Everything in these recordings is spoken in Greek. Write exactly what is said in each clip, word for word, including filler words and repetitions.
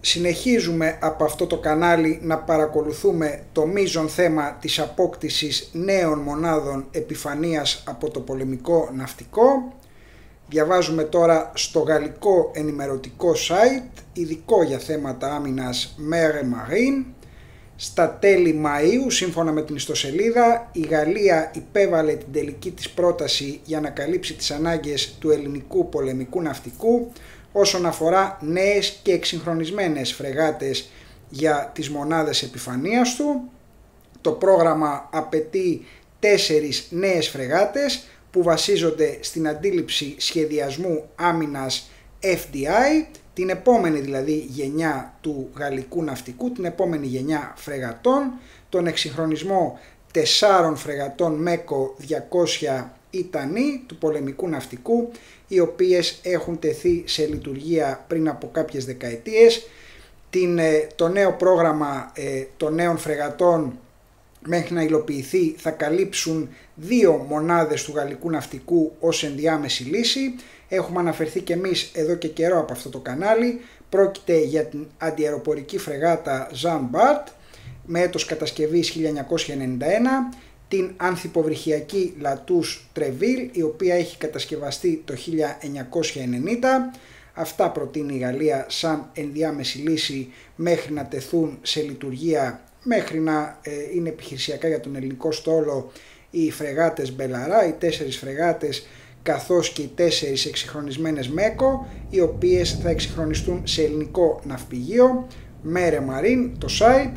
Συνεχίζουμε από αυτό το κανάλι να παρακολουθούμε το μείζον θέμα της απόκτησης νέων μονάδων επιφανείας από το πολεμικό ναυτικό. Διαβάζουμε τώρα στο γαλλικό ενημερωτικό site, ειδικό για θέματα άμυνας Mere Marine. Στα τέλη Μαΐου, σύμφωνα με την ιστοσελίδα, η Γαλλία υπέβαλε την τελική της πρόταση για να καλύψει τις ανάγκες του ελληνικού πολεμικού ναυτικού όσον αφορά νέες και εξυγχρονισμένες φρεγάτες για τις μονάδες επιφανείας του. Το πρόγραμμα απαιτεί τέσσερις νέες φρεγάτες που βασίζονται στην αντίληψη σχεδιασμού άμυνας εφ ντι άι, την επόμενη δηλαδή γενιά του γαλλικού ναυτικού, την επόμενη γενιά φρεγατών, τον εξυγχρονισμό τεσσάρων φρεγατών ΜΕΚΟ διακόσια Ιτανή του πολεμικού ναυτικού, οι οποίες έχουν τεθεί σε λειτουργία πριν από κάποιες δεκαετίες. Την, το νέο πρόγραμμα ε, των νέων φρεγατών μέχρι να υλοποιηθεί θα καλύψουν δύο μονάδες του γαλλικού ναυτικού ως ενδιάμεση λύση. Έχουμε αναφερθεί και εμείς εδώ και καιρό από αυτό το κανάλι. Πρόκειται για την αντιαεροπορική φρεγάτα Jean Bart με έτος κατασκευής χίλια εννιακόσια ενενήντα ένα, την ανθυποβρυχιακή Latouche Treville, η οποία έχει κατασκευαστεί το χίλια εννιακόσια ενενήντα. Αυτά προτείνει η Γαλλία σαν ενδιάμεση λύση μέχρι να τεθούν σε λειτουργία, μέχρι να ε, είναι επιχειρησιακά για τον ελληνικό στόλο οι φρεγάτες Μπελαρά, οι τέσσερις φρεγάτες, καθώς και οι τέσσερις εξυγχρονισμένες ΜΕΚΟ, οι οποίες θα εξυγχρονιστούν σε ελληνικό ναυπηγείο. Mere Marine, το site,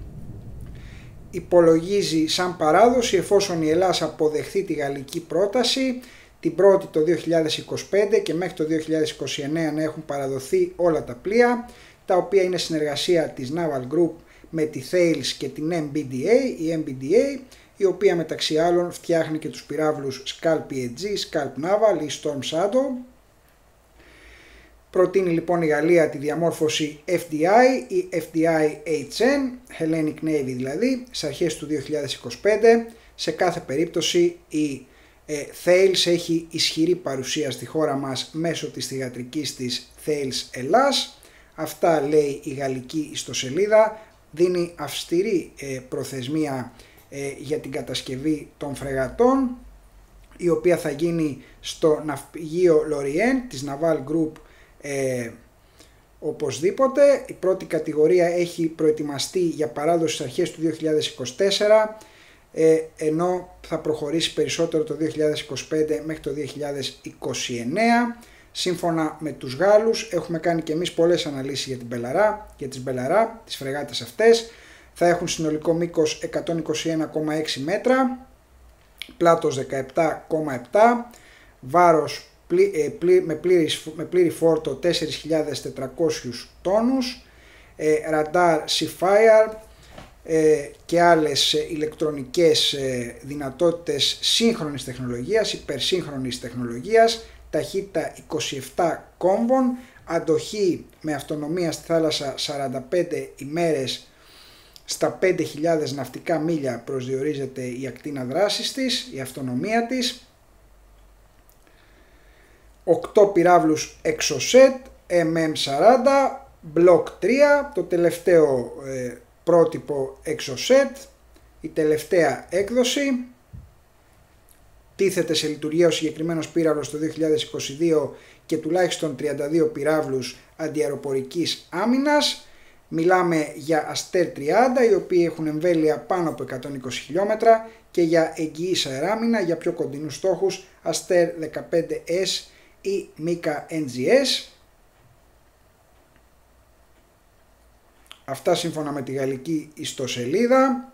υπολογίζει σαν παράδοση, εφόσον η Ελλάδα αποδεχθεί τη γαλλική πρόταση, την πρώτη το δύο χιλιάδες είκοσι πέντε και μέχρι το δύο χιλιάδες είκοσι εννέα να έχουν παραδοθεί όλα τα πλοία, τα οποία είναι συνεργασία της Naval Group με τη Thales και την εμ μπι ντι έι, η εμ μπι ντι έι, η οποία μεταξύ άλλων φτιάχνει και τους πυράβλους Scalp πι έιτς τζι, Scalp Naval ή Storm Shadow. Προτείνει λοιπόν η Γαλλία τη διαμόρφωση εφ ντι άι ή εφ ντι άι έιτς εν, Hellenic Navy δηλαδή, στις αρχές του δύο χιλιάδες είκοσι πέντε. Σε κάθε περίπτωση η ε, Thales έχει ισχυρή παρουσία στη χώρα μας μέσω της θυγατρικής της Thales Ελλάς. Αυτά λέει η γαλλική ιστοσελίδα, δίνει αυστηρή ε, προθεσμία ε, για την κατασκευή των φρεγατών, η οποία θα γίνει στο ναυπηγείο Lorient της Naval Group ε, οπωσδήποτε. Η πρώτη κατηγορία έχει προετοιμαστεί για παράδοση στις αρχές του δύο χιλιάδες είκοσι τέσσερα, ε, ενώ θα προχωρήσει περισσότερο το δύο χιλιάδες είκοσι πέντε μέχρι το δύο χιλιάδες είκοσι εννέα. Σύμφωνα με τους Γάλλους, έχουμε κάνει και εμείς πολλές αναλύσεις για την Μπελαρά, για τις Μπελαρά, τις φρεγάτες αυτές. Θα έχουν συνολικό μήκος εκατόν είκοσι ένα κόμμα έξι μέτρα, πλάτος δεκαεπτά κόμμα επτά, βάρος πλή, ε, πλή, με, πλήρη, με πλήρη φόρτο τέσσερις χιλιάδες τετρακόσιους τόνους, ε, ραντάρ Seafire ε, και άλλες ε, ηλεκτρονικές ε, δυνατότητες σύγχρονης τεχνολογίας, υπερσύγχρονης τεχνολογίας, ταχύτητα είκοσι επτά κόμβων, αντοχή με αυτονομία στη θάλασσα σαράντα πέντε ημέρες, στα πέντε χιλιάδες ναυτικά μίλια προσδιορίζεται η ακτίνα δράσης της, η αυτονομία της. οκτώ πυράβλους Exocet εμ εμ σαράντα, Block τρία, το τελευταίο ε, πρότυπο Exocet, η τελευταία έκδοση. Τίθεται σε λειτουργία ο συγκεκριμένος πύραυλος το δύο χιλιάδες είκοσι δύο και τουλάχιστον τριάντα δύο πυράβλους αντιαεροπορικής άμυνας. Μιλάμε για Αστέρ τριάντα, οι οποίοι έχουν εμβέλεια πάνω από εκατόν είκοσι χιλιόμετρα, και για εγγυής αεράμινα για πιο κοντινούς στόχους Αστέρ δεκαπέντε ες ή Μίκα εν τζι ες. Αυτά σύμφωνα με τη γαλλική ιστοσελίδα.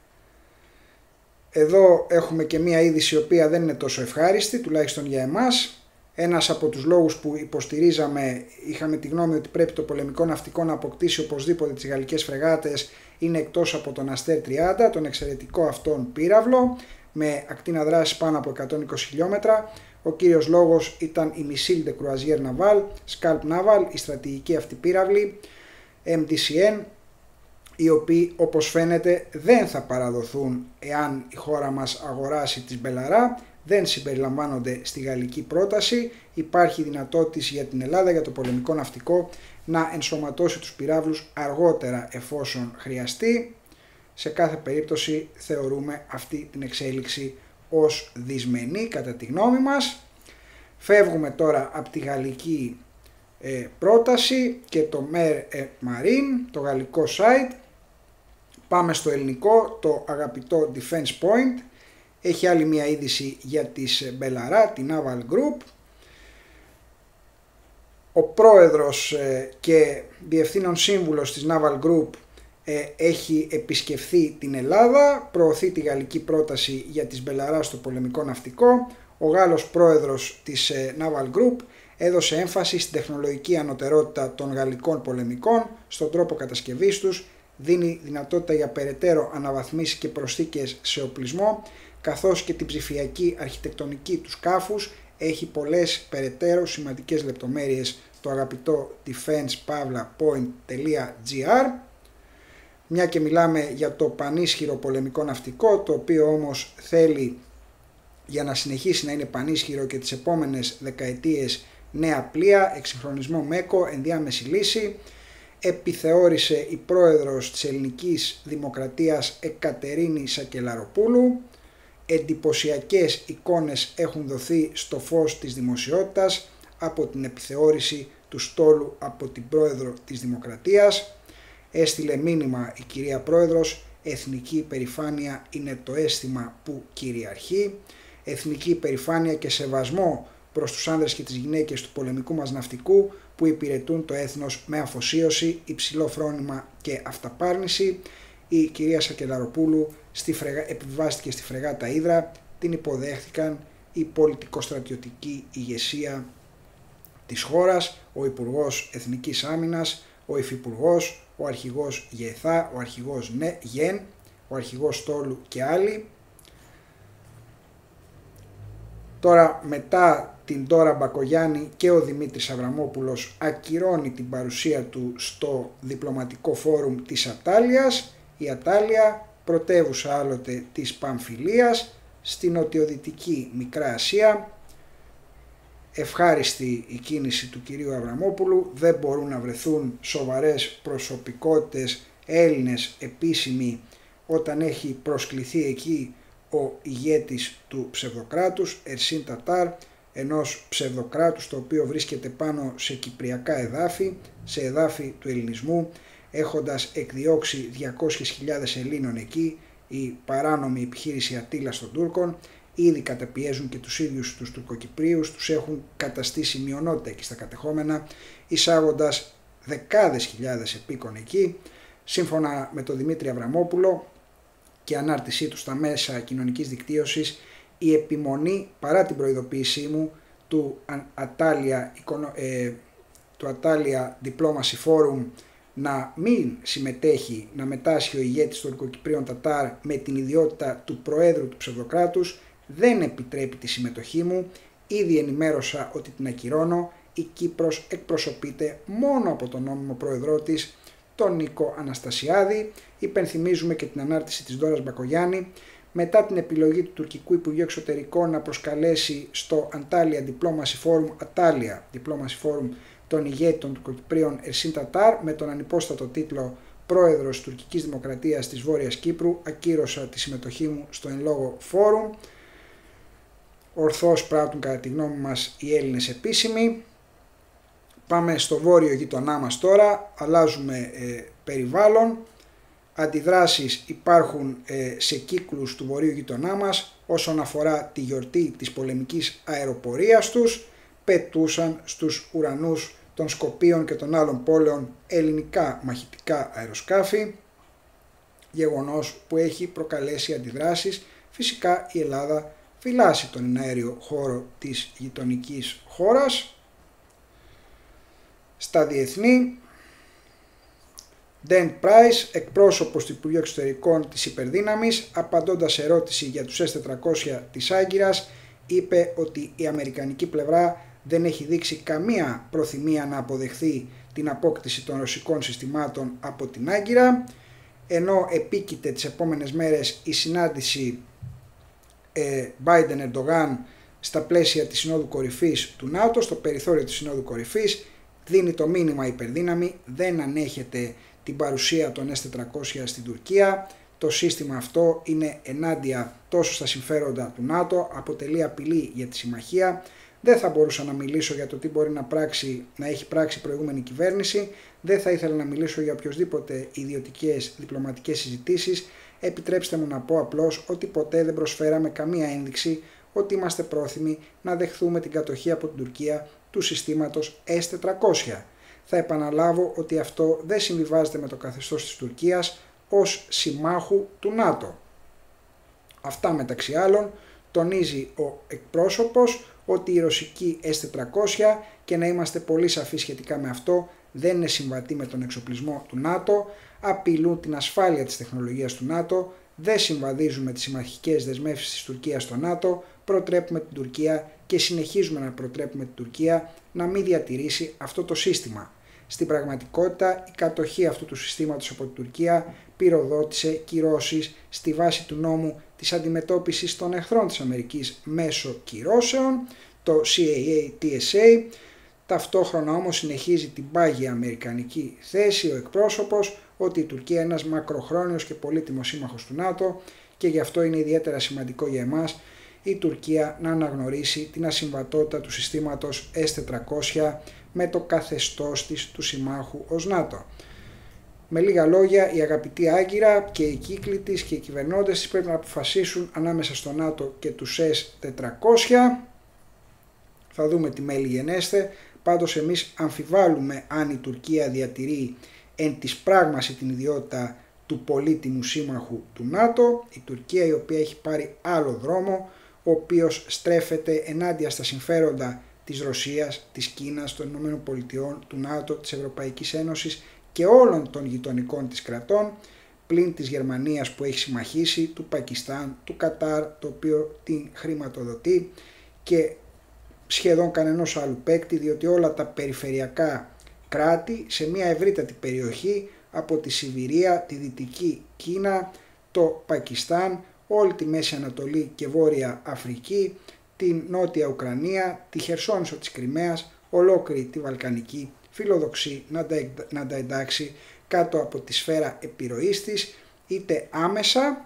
Εδώ έχουμε και μία είδηση η οποία δεν είναι τόσο ευχάριστη, τουλάχιστον για εμάς. Ένας από τους λόγους που υποστηρίζαμε, είχαμε τη γνώμη ότι πρέπει το πολεμικό ναυτικό να αποκτήσει οπωσδήποτε τις γαλλικές φρεγάτες, είναι εκτός από τον Αστέρ τριάντα, τον εξαιρετικό αυτόν πύραυλο, με ακτίνα δράσης πάνω από εκατόν είκοσι χιλιόμετρα. Ο κύριος λόγος ήταν η Missile de Croisière Naval, Scalp Naval, η στρατηγική αυτή πύραυλη, εμ ντι σι εν, οι οποίοι όπως φαίνεται δεν θα παραδοθούν εάν η χώρα μας αγοράσει τις Μπελαρά, δεν συμπεριλαμβάνονται στη γαλλική πρόταση. Υπάρχει δυνατότητα για την Ελλάδα, για το πολεμικό ναυτικό, να ενσωματώσει τους πυράβλους αργότερα εφόσον χρειαστεί. Σε κάθε περίπτωση θεωρούμε αυτή την εξέλιξη ως δυσμενή κατά τη γνώμη μας. Φεύγουμε τώρα από τη γαλλική ε, πρόταση και το Mer et Marine, το γαλλικό site. Πάμε στο ελληνικό, το αγαπητό Defense Point. Έχει άλλη μια είδηση για τις Μπελαρά, την Naval Group. Ο πρόεδρος ε, και διευθύνων σύμβουλος της Naval Group ε, έχει επισκεφθεί την Ελλάδα, προωθεί τη γαλλική πρόταση για τις Μπελαρά στο πολεμικό ναυτικό. Ο Γάλλος πρόεδρος της ε, Naval Group έδωσε έμφαση στην τεχνολογική ανωτερότητα των γαλλικών πολεμικών, στον τρόπο κατασκευής τους, δίνει δυνατότητα για περαιτέρω αναβαθμίσεις και προσθήκες σε οπλισμό, καθώς και την ψηφιακή αρχιτεκτονική του σκάφους. Έχει πολλές περαιτέρω σημαντικές λεπτομέρειες το αγαπητό defense pavla point τελεία gr. Μια και μιλάμε για το πανίσχυρο πολεμικό ναυτικό, το οποίο όμως θέλει για να συνεχίσει να είναι πανίσχυρο και τις επόμενες δεκαετίες νέα πλοία, εξυγχρονισμό ΜΕΚΟ, ενδιάμεση λύση. Επιθεώρησε η πρόεδρος της Ελληνικής Δημοκρατίας Εκατερίνη Σακελαροπούλου. Εντυπωσιακές εικόνες έχουν δοθεί στο φως της δημοσιότητας από την επιθεώρηση του στόλου από την πρόεδρο της Δημοκρατίας. Έστειλε μήνυμα η κυρία Πρόεδρος, εθνική υπερηφάνεια είναι το αίσθημα που κυριαρχεί. Εθνική υπερηφάνεια και σεβασμό προς τους άνδρες και τις γυναίκες του πολεμικού μας ναυτικού που υπηρετούν το έθνος με αφοσίωση, υψηλό φρόνημα και αυταπάρνηση. Η κυρία Σακελαροπούλου στη φρεγα... επιβάστηκε στη φρεγάτα Ύδρα, την υποδέχθηκαν η πολιτικοστρατιωτική ηγεσία της χώρας, ο Υπουργός Εθνικής Άμυνας, ο Υφυπουργός, ο Αρχηγός ΓΕΘΑ, ο Αρχηγός ΓΕΝ, ο Αρχηγός Στόλου και άλλοι. Τώρα μετά την Ντόρα Μπακογιάννη και ο Δημήτρης Αβραμόπουλος ακυρώνει την παρουσία του στο διπλωματικό φόρουμ της Ατάλειας. Η Ατάλεια, πρωτεύουσα άλλοτε της Παμφιλίας, στη νοτιοδυτική Μικρά Ασία. Ευχάριστη η κίνηση του κυρίου Αβραμόπουλου, δεν μπορούν να βρεθούν σοβαρές προσωπικότητες Έλληνες επίσημοι όταν έχει προσκληθεί εκεί ο ηγέτης του ψευδοκράτους, Ερσίν Τατάρ, ενός ψευδοκράτους το οποίο βρίσκεται πάνω σε κυπριακά εδάφη, σε εδάφη του ελληνισμού, έχοντας εκδιώξει διακόσιες χιλιάδες Ελλήνων εκεί, η παράνομη επιχείρηση Ατήλας των Τούρκων. Ήδη καταπιέζουν και τους ίδιους τους Τουρκοκυπρίους, τους έχουν καταστήσει μειονότητα εκεί στα κατεχόμενα, εισάγοντας δεκάδες χιλιάδες επίκων εκεί. Σύμφωνα με τον Δημήτρη Αβραμόπουλο και ανάρτησή του στα μέσα κοινωνικής δικτύωσης, η επιμονή παρά την προειδοποίησή μου του Ατάλεια, ε, του Ατάλεια Diplomacy Forum να μην συμμετέχει, να μετάσχει ο ηγέτης των Τουρκοκυπρίων Τατάρ με την ιδιότητα του Προέδρου του ψευδοκράτους, δεν επιτρέπει τη συμμετοχή μου. Ήδη ενημέρωσα ότι την ακυρώνω. Η Κύπρος εκπροσωπείται μόνο από τον νόμιμο πρόεδρό της, τον Νίκο Αναστασιάδη. Υπενθυμίζουμε και την ανάρτηση της Ντόρας Μπακογιάννη. Μετά την επιλογή του Τουρκικού Υπουργείου Εξωτερικών να προσκαλέσει στο Antalya Diplomacy Forum, Ατάλεια Diplomacy Forum, τον ηγέτη των Τουρκοκυπρίων Ερσίν Τατάρ με τον ανυπόστατο τίτλο Πρόεδρος της Τουρκικής Δημοκρατίας της Βόρειας Κύπρου, ακύρωσα τη συμμετοχή μου στο εν λόγω φόρουμ. Ορθώς πράττουν κατά τη γνώμη μας οι Έλληνες επίσημοι. Πάμε στο βόρειο γειτονά μας τώρα, αλλάζουμε ε, περιβάλλον. Αντιδράσεις υπάρχουν ε, σε κύκλους του βορείου γειτονά μας όσον αφορά τη γιορτή της πολεμικής αεροπορίας τους. Πετούσαν στους ουρανούς των Σκοπίων και των άλλων πόλεων ελληνικά μαχητικά αεροσκάφη, γεγονός που έχει προκαλέσει αντιδράσεις. Φυσικά η Ελλάδα φυλάσσει τον εναέριο χώρο της γειτονικής χώρας. Στα διεθνή, Dan Price, εκπρόσωπος του Υπουργείου Εξωτερικών της Υπερδύναμης, απαντώντας σε ερώτηση για τους ες τετρακόσια της Άγκυρας, είπε ότι η αμερικανική πλευρά δεν έχει δείξει καμία προθυμία να αποδεχθεί την απόκτηση των ρωσικών συστημάτων από την Άγκυρα, ενώ επίκειται τις επόμενες μέρες η συνάντηση ε, Biden-Ερντογάν στα πλαίσια της Συνόδου Κορυφής του ΝΑΤΟ, στο περιθώριο της Συνόδου Κορυφής. δίνει το μήνυμα υπερδύναμη, δεν ανέχεται την παρουσία των ες τετρακόσια στην Τουρκία. Το σύστημα αυτό είναι ενάντια τόσο στα συμφέροντα του ΝΑΤΟ, αποτελεί απειλή για τη συμμαχία. Δεν θα μπορούσα να μιλήσω για το τι μπορεί να, πράξει, να έχει πράξει η προηγούμενη κυβέρνηση. Δεν θα ήθελα να μιλήσω για οποιοσδήποτε ιδιωτικές διπλωματικές συζητήσεις. Επιτρέψτε μου να πω απλώς ότι ποτέ δεν προσφέραμε καμία ένδειξη ότι είμαστε πρόθυμοι να δεχθούμε την κατοχή από την Τουρκία του συστήματος ες τετρακόσια. Θα επαναλάβω ότι αυτό δεν συμβιβάζεται με το καθεστώς της Τουρκίας ως συμμάχου του ΝΑΤΟ. Αυτά μεταξύ άλλων τονίζει ο εκπρόσωπος ότι η ρωσική ες τετρακόσια, και να είμαστε πολύ σαφείς σχετικά με αυτό, δεν είναι συμβατή με τον εξοπλισμό του ΝΑΤΟ, απειλούν την ασφάλεια της τεχνολογίας του ΝΑΤΟ, δεν συμβαδίζουν με τις συμμαχικές δεσμεύσεις της Τουρκίας στο ΝΑΤΟ, προτρέπουμε την Τουρκία και συνεχίζουμε να προτρέπουμε την Τουρκία να μην διατηρήσει αυτό το σύστημα. Στην πραγματικότητα, η κατοχή αυτού του συστήματος από την Τουρκία πυροδότησε κυρώσεις στη βάση του νόμου της αντιμετώπισης των εχθρών της Αμερικής μέσω κυρώσεων, το σι έι έι τι ες έι. Ταυτόχρονα όμως συνεχίζει την πάγια αμερικανική θέση ο εκπρόσωπος ότι η Τουρκία είναι ένας μακροχρόνιος και πολύτιμος σύμμαχος του ΝΑΤΟ και γι' αυτό είναι ιδιαίτερα σημαντικό για εμάς η Τουρκία να αναγνωρίσει την ασυμβατότητα του συστήματος ες τετρακόσια με το καθεστώς της του συμμάχου ως ΝΑΤΟ. Με λίγα λόγια, η αγαπητή Άγκυρα και οι κύκλοι της και οι κυβερνώντες της πρέπει να αποφασίσουν ανάμεσα στο ΝΑΤΟ και τους ες τετρακόσια. Θα δούμε τι μέλη γενέστε. Πάντως εμείς αμφιβάλλουμε αν η Τουρκία διατηρεί εν της πράγμαση την ιδιότητα του πολύτιμου σύμμαχου του ΝΑΤΟ. Η Τουρκία, η οποία έχει πάρει άλλο δρόμο, ο οποίος στρέφεται ενάντια στα συμφέροντα της Ρωσίας, της Κίνας, των Ηνωμένων Πολιτειών, του ΝΑΤΟ, της Ευρωπαϊκής Ένωσης και όλων των γειτονικών της κρατών, πλην της Γερμανίας που έχει συμμαχήσει, του Πακιστάν, του Κατάρ, το οποίο την χρηματοδοτεί, και σχεδόν κανενός άλλου παίκτη, διότι όλα τα περιφερειακά κράτη σε μια ευρύτατη περιοχή από τη Σιβηρία, τη Δυτική Κίνα, το Πακιστάν, όλη τη Μέση Ανατολή και Βόρεια Αφρική, την Νότια Ουκρανία, τη Χερσόνησο της Κριμαίας, ολόκληρη τη Βαλκανική, φιλοδοξεί να τα, να τα εντάξει κάτω από τη σφαίρα επιρροής της, είτε άμεσα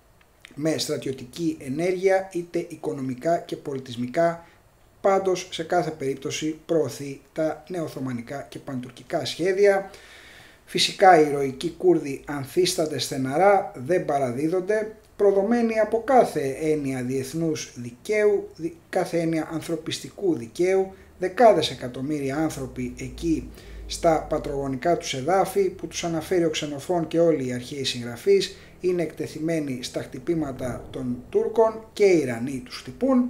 με στρατιωτική ενέργεια, είτε οικονομικά και πολιτισμικά. Πάντως σε κάθε περίπτωση προωθεί τα νεοοθωμανικά και παντουρκικά σχέδια. Φυσικά οι ηρωικοί Κούρδοι ανθίστανται στεναρά, δεν παραδίδονται, προδομένοι από κάθε έννοια διεθνούς δικαίου, κάθε έννοια ανθρωπιστικού δικαίου, δεκάδες εκατομμύρια άνθρωποι εκεί στα πατρογονικά τους εδάφη που τους αναφέρει ο Ξενοφών και όλοι οι αρχαίοι συγγραφείς, είναι εκτεθειμένοι στα χτυπήματα των Τούρκων και οι Ιρανοί τους χτυπούν.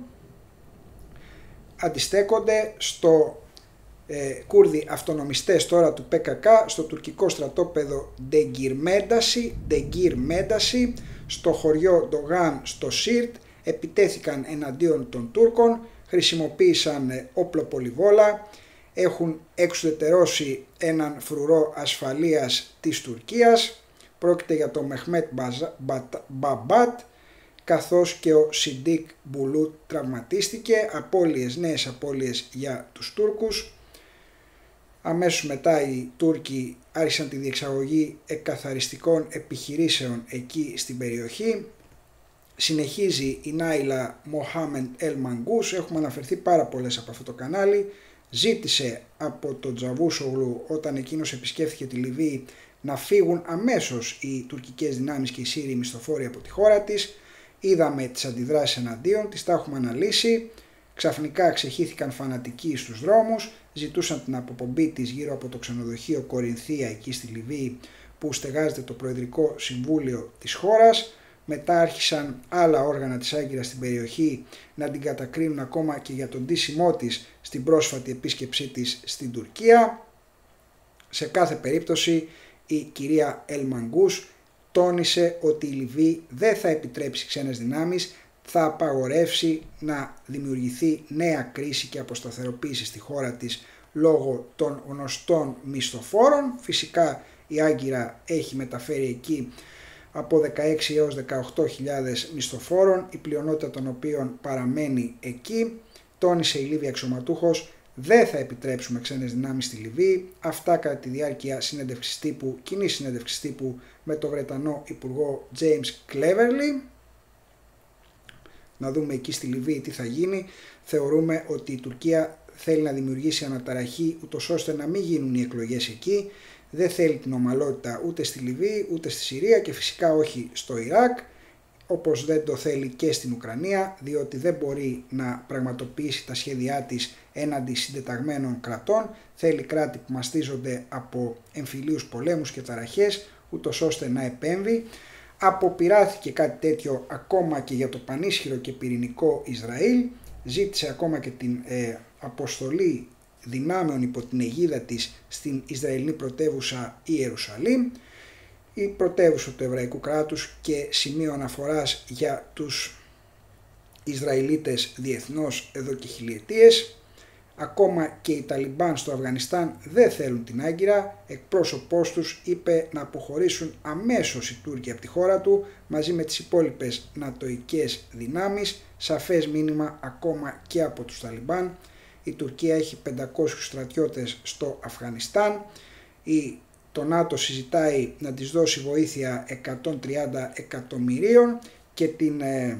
Αντιστέκονται στο ε, Κούρδοι αυτονομιστές τώρα του πι κέι κέι, στο τουρκικό στρατόπεδο Ντεγκυρμένταση, Ντεγκυρμένταση, στο χωριό Ντογάν στο Σίρτ, επιτέθηκαν εναντίον των Τούρκων, χρησιμοποίησαν όπλο πολυβόλα, έχουν εξουδετερώσει έναν φρουρό ασφαλείας της Τουρκίας, πρόκειται για το Μεχμέτ Μπαμπάτ, καθώς και ο Σιντίκ Μπουλούτ τραυματίστηκε, απώλειες, νέες απώλειες για τους Τούρκους. Αμέσως μετά οι Τούρκοι άρχισαν τη διεξαγωγή εκκαθαριστικών επιχειρήσεων εκεί στην περιοχή. Συνεχίζει η Νάιλα Μοχάμεντ Ελ Μαγκούς, έχουμε αναφερθεί πάρα πολλές από αυτό το κανάλι. Ζήτησε από τον Τζαβούσογλου όταν εκείνος επισκέφθηκε τη Λιβύη να φύγουν αμέσως οι τουρκικές δυνάμεις και οι Σύριοι μισθοφόροι από τη χώρα της. Είδαμε τις αντιδράσεις εναντίον, τις τα έχουμε αναλύσει. Ξαφνικά ξεχύθηκαν φανατικοί στους δρόμους, ζητούσαν την αποπομπή της γύρω από το ξενοδοχείο Κορινθία εκεί στη Λιβύη που στεγάζεται το Προεδρικό Συμβούλιο της χώρας. Μετά άρχισαν άλλα όργανα της Άγκυρας στην περιοχή να την κατακρίνουν ακόμα και για τον ντύσιμό της στην πρόσφατη επίσκεψή της στην Τουρκία. Σε κάθε περίπτωση η κυρία Ελ Μαγκούς τόνισε ότι η Λιβύη δεν θα επιτρέψει ξένες δυνάμεις, θα απαγορεύσει να δημιουργηθεί νέα κρίση και αποσταθεροποίηση στη χώρα της λόγω των γνωστών μισθοφόρων. Φυσικά η Άγκυρα έχει μεταφέρει εκεί από δεκαέξι έως δεκαοκτώ χιλιάδες μισθοφόρων, η πλειονότητα των οποίων παραμένει εκεί. Τόνισε η Λίβια αξιωματούχος, Δεν θα επιτρέψουμε ξένες δυνάμεις στη Λιβύη. Αυτά κατά τη διάρκεια συνέντευξης τύπου, κοινής συνέντευξης τύπου με τον Βρετανό Υπουργό James Cleverly. Να δούμε εκεί στη Λιβύη τι θα γίνει. Θεωρούμε ότι η Τουρκία θέλει να δημιουργήσει αναταραχή ούτως ώστε να μην γίνουν οι εκλογές εκεί. Δεν θέλει την ομαλότητα ούτε στη Λιβύη ούτε στη Συρία και φυσικά όχι στο Ιράκ, όπως δεν το θέλει και στην Ουκρανία, διότι δεν μπορεί να πραγματοποιήσει τα σχέδιά της έναντι συντεταγμένων κρατών. Θέλει κράτη που μαστίζονται από εμφυλίους πολέμους και ταραχές, ούτως ώστε να επέμβει. Αποπειράθηκε κάτι τέτοιο ακόμα και για το πανίσχυρο και πυρηνικό Ισραήλ. Ζήτησε ακόμα και την ε, αποστολή δυνάμεων υπό την αιγίδα της στην Ισραηλινή πρωτεύουσα Ιερουσαλήμ, η πρωτεύουσα του Εβραϊκού κράτους και σημείο αναφοράς για τους Ισραηλίτες διεθνώς εδώ και χιλιετίες. Ακόμα και οι Ταλιμπάν στο Αφγανιστάν δεν θέλουν την Άγκυρα. Εκπρόσωπός τους είπε να αποχωρήσουν αμέσως οι Τούρκοι από τη χώρα του μαζί με τις υπόλοιπες νατοικές δυνάμεις. Σαφές μήνυμα ακόμα και από τους Ταλιμπάν. Η Τουρκία έχει πεντακόσιους στρατιώτες στο Αφγανιστάν. Η, το ΝΑΤΟ συζητάει να της δώσει βοήθεια εκατόν τριάντα εκατομμυρίων και, την, ε,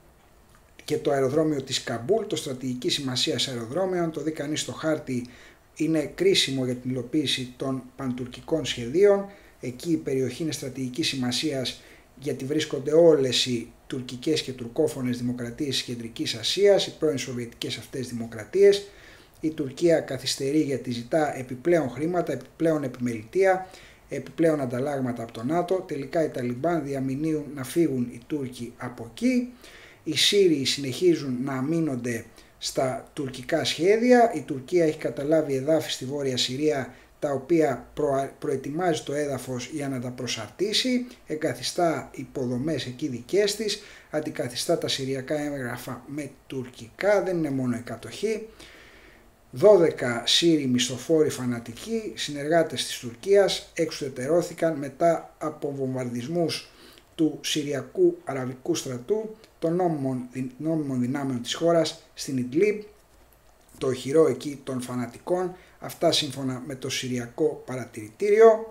και το αεροδρόμιο της Καμπούλ, το στρατηγική σημασίας αεροδρόμιο, αν το δει κανείς στο χάρτη, είναι κρίσιμο για την υλοποίηση των παντουρκικών σχεδίων. Εκεί η περιοχή είναι στρατηγικής σημασίας γιατί βρίσκονται όλες οι τουρκικές και τουρκόφωνες δημοκρατίες της Κεντρικής Ασίας, οι πρώην Σοβιετικές αυτές δημοκρατίες. Η Τουρκία καθυστερεί γιατί ζητά επιπλέον χρήματα, επιπλέον επιμελητεία, επιπλέον ανταλλάγματα από το ΝΑΤΟ. Τελικά οι Ταλιμπάν διαμηνύουν να φύγουν οι Τούρκοι από εκεί. Οι Σύριοι συνεχίζουν να αμήνονται στα τουρκικά σχέδια. Η Τουρκία έχει καταλάβει εδάφη στη Βόρεια Συρία τα οποία προ, προετοιμάζει το έδαφος για να τα προσαρτήσει, εγκαθιστά υποδομές εκεί δικές της, αντικαθιστά τα συριακά έγγραφα με τουρκικά, δεν είναι μόνο η κατοχή. δώδεκα Σύριοι μισθοφόροι φανατικοί, συνεργάτες της Τουρκίας, εξουδετερώθηκαν μετά από βομβαρδισμούς του Συριακού Αραβικού στρατού, των νόμιμων, νόμιμων δυνάμεων της χώρας στην Ιντλίμπ, το οχυρό εκεί των φανατικών. Αυτά σύμφωνα με το Συριακό Παρατηρητήριο.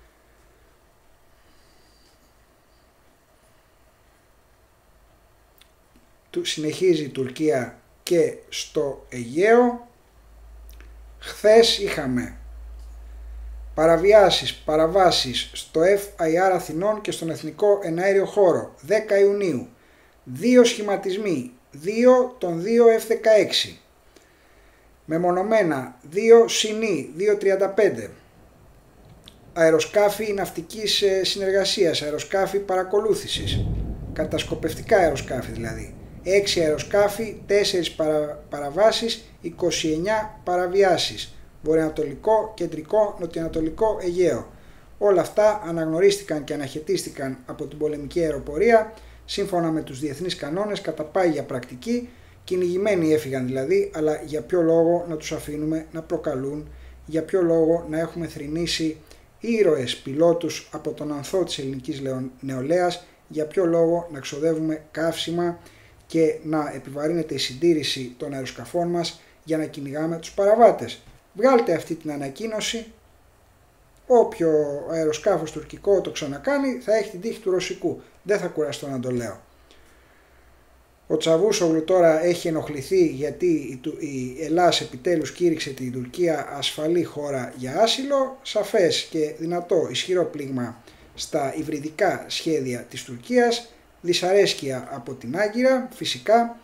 Συνεχίζει η Τουρκία και στο Αιγαίο. Χθες είχαμε παραβιάσεις, παραβάσεις στο εφ άι αρ Αθηνών και στον Εθνικό Εναέριο Χώρο. δέκα Ιουνίου. Δύο σχηματισμοί, δύο των δύο εφ δεκαέξι. Μεμονωμένα δύο ΣΥΝΗ, δύο τριάντα πέντε. Αεροσκάφη ναυτικής συνεργασίας, αεροσκάφη παρακολούθησης. Κατασκοπευτικά αεροσκάφη δηλαδή. έξι αεροσκάφη, τέσσερις παρα, παραβάσεις, είκοσι εννιά παραβιάσεις. Βορειοανατολικό, κεντρικό, νοτιοανατολικό Αιγαίο. Όλα αυτά αναγνωρίστηκαν και αναχαιτίστηκαν από την πολεμική αεροπορία σύμφωνα με τους διεθνείς κανόνες, κατά πάγια πρακτική. Κυνηγημένοι έφυγαν δηλαδή, αλλά για ποιο λόγο να τους αφήνουμε να προκαλούν, για ποιο λόγο να έχουμε θρηνήσει ήρωες πιλότους από τον ανθό της ελληνικής νεολαίας, για ποιο λόγο να ξοδεύουμε καύσιμα και να επιβαρύνεται η συντήρηση των αεροσκαφών μας για να κυνηγάμε τους παραβάτες. Βγάλτε αυτή την ανακοίνωση, όποιο αεροσκάφος τουρκικό το ξανακάνει θα έχει την τύχη του ρωσικού, δεν θα κουραστώ να το λέω. Ο Τσαβούσογλου τώρα έχει ενοχληθεί γιατί η Ελλάς επιτέλους κήρυξε την Τουρκία ασφαλή χώρα για άσυλο. Σαφές και δυνατό ισχυρό πλήγμα στα υβριδικά σχέδια της Τουρκίας, δυσαρέσκεια από την Άγκυρα φυσικά.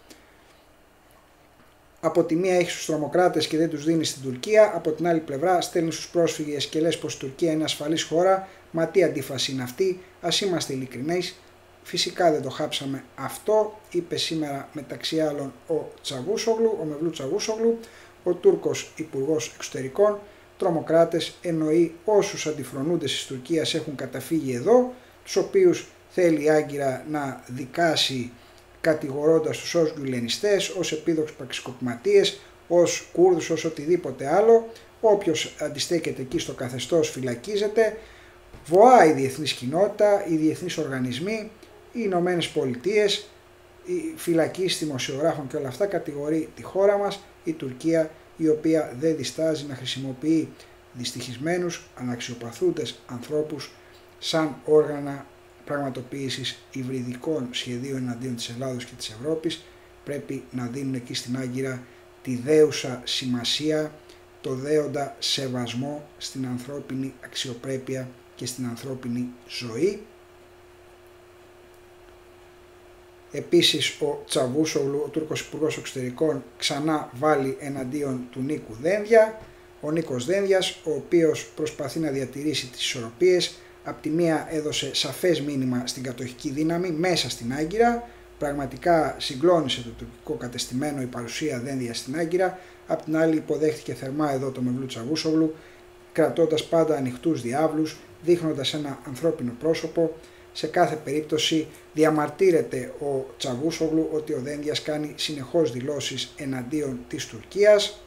Από τη μία έχει στους τρομοκράτες και δεν τους δίνει στην Τουρκία, από την άλλη πλευρά στέλνει στους πρόσφυγες και λες πως η Τουρκία είναι ασφαλής χώρα. Μα τι αντίφαση είναι αυτή, ας είμαστε ειλικρινείς. Φυσικά δεν το χάψαμε αυτό, είπε σήμερα μεταξύ άλλων ο Τσαβούσογλου, ο Μευλού Τσαβούσογλου, ο Τούρκος Υπουργός Εξωτερικών. Τρομοκράτες εννοεί όσους αντιφρονούντες της Τουρκίας έχουν καταφύγει εδώ, τους οποίους θέλει η Άγκυρα να δικάσει κατηγορώντας τους ως γκουλενιστές, ως επίδοξους πραξικοπηματίες, ως Κούρδους, ως οτιδήποτε άλλο. Όποιος αντιστέκεται εκεί στο καθεστώς φυλακίζεται. Βοάει η διεθνής κοινότητα, οι διεθνείς οργανισμοί, οι Ηνωμένες Πολιτείες, η φυλακή δημοσιογράφων και όλα αυτά κατηγορεί τη χώρα μας, η Τουρκία, η οποία δεν διστάζει να χρησιμοποιεί δυστυχισμένους, αναξιοπαθούντες ανθρώπους σαν όργανα πραγματοποίησης υβριδικών σχεδίων εναντίον της Ελλάδος και της Ευρώπης. Πρέπει να δίνουν εκεί στην Άγκυρα τη δέουσα σημασία, το δέοντα σεβασμό στην ανθρώπινη αξιοπρέπεια και στην ανθρώπινη ζωή. Επίσης ο Τσαβούσογλου, ο Τούρκος Υπουργός Εξωτερικών, ξανά βάλει εναντίον του Νίκου Δένδια. Ο Νίκος Δένδιας, ο οποίος προσπαθεί να διατηρήσει τις ισορροπίες, απ' τη μία έδωσε σαφές μήνυμα στην κατοχική δύναμη μέσα στην Άγκυρα, πραγματικά συγκλώνησε το τουρκικό κατεστημένο η παρουσία Δένδια στην Άγκυρα, απ' την άλλη υποδέχτηκε θερμά εδώ το Μευλού Τσαβούσογλου, κρατώντας πάντα ανοιχτούς διάβλους, δείχνοντας ένα ανθρώπινο πρόσωπο. Σε κάθε περίπτωση διαμαρτύρεται ο Τσαβούσογλου ότι ο Δένδιας κάνει συνεχώς δηλώσεις εναντίον της Τουρκίας.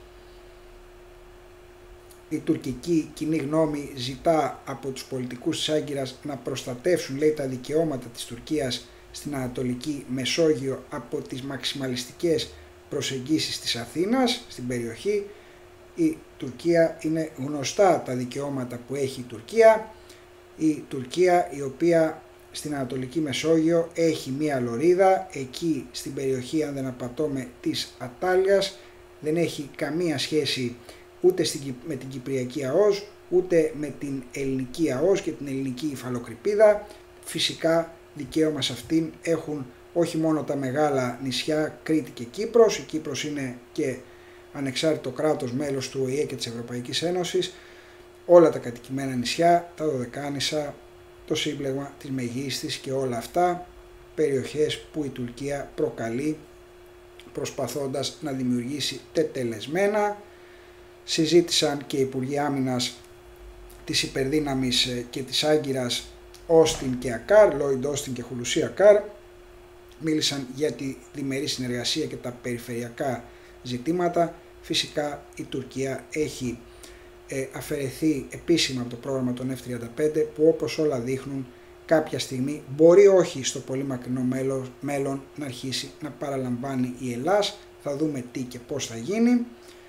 Η τουρκική κοινή γνώμη ζητά από τους πολιτικούς της Άγκυρας να προστατεύσουν, λέει, τα δικαιώματα της Τουρκίας στην Ανατολική Μεσόγειο από τις μαξιμαλιστικές προσεγγίσεις της Αθήνας στην περιοχή. Η Τουρκία είναι γνωστά τα δικαιώματα που έχει η Τουρκία. Η Τουρκία, η οποία στην Ανατολική Μεσόγειο έχει μία λωρίδα, εκεί στην περιοχή, αν δεν απατώμε, της Ατάλειας, δεν έχει καμία σχέση ούτε με την Κυπριακή ΑΟΣ, ούτε με την Ελληνική ΑΟΣ και την Ελληνική Υφαλοκρηπίδα. Φυσικά δικαίωμα σε αυτήν έχουν όχι μόνο τα μεγάλα νησιά Κρήτη και Κύπρος, η Κύπρος είναι και ανεξάρτητο κράτος, μέλος του Ο Η Ε και της Ευρωπαϊκής Ένωσης, όλα τα κατοικημένα νησιά, τα Δωδεκάνησα, το σύμπλεγμα της Μεγίστης και όλα αυτά, περιοχές που η Τουρκία προκαλεί προσπαθώντας να δημιουργήσει τετελεσμένα. Συζήτησαν και οι Υπουργοί Άμυνας της υπερδύναμης και της Άγκυρας, Όστιν και Ακάρ, Λόιντ Όστιν και Χουλουσί Ακάρ, μίλησαν για τη διμερή συνεργασία και τα περιφερειακά ζητήματα. Φυσικά η Τουρκία έχει ε, αφαιρεθεί επίσημα από το πρόγραμμα των εφ τριάντα πέντε, που όπως όλα δείχνουν κάποια στιγμή, μπορεί όχι στο πολύ μακρινό μέλλον, μέλλον να αρχίσει να παραλαμβάνει η Ελλάς. Θα δούμε τι και πώς θα γίνει.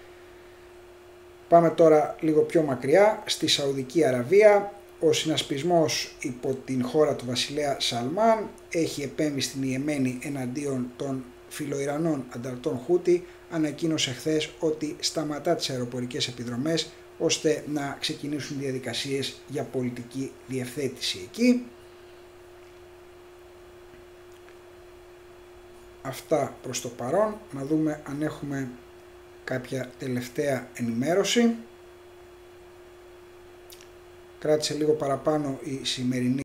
Πάμε τώρα λίγο πιο μακριά, στη Σαουδική Αραβία. Ο συνασπισμός υπό την χώρα του βασιλέα Σαλμάν έχει επέμβει στην Ιεμένη εναντίον των φιλοϊρανών ανταρτών Χούτι. Ανακοίνωσε χθες ότι σταματά τις αεροπορικές επιδρομές ώστε να ξεκινήσουν διαδικασίες για πολιτική διευθέτηση εκεί. Αυτά προς το παρόν. Να δούμε αν έχουμε κάποια τελευταία ενημέρωση. Κράτησε λίγο παραπάνω η σημερινή